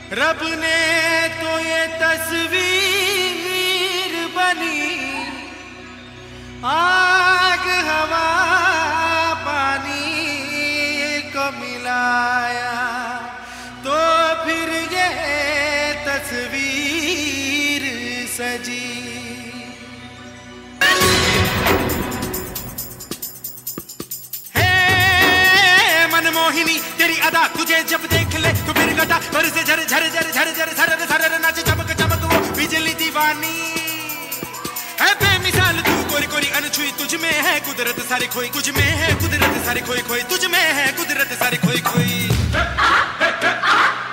रब ने तो ये तस्वीर बनी, आग हवा पानी को मिलाया तो फिर ये तस्वीर सजी। मनमोहिनी तेरी अदा तुझे जब देख ले तो फिर गटा पर से झर झर झर झर झर झर झर नाच चमक चमक वो बिजली दीवानी है बेमिसाल तू कोरी कोरी अनछुई तुझ में है कुदरत सारी खोई, तुझ में है कुदरत सारी खोई खोई, तुझ में है कुदरत सारी खोई खोई।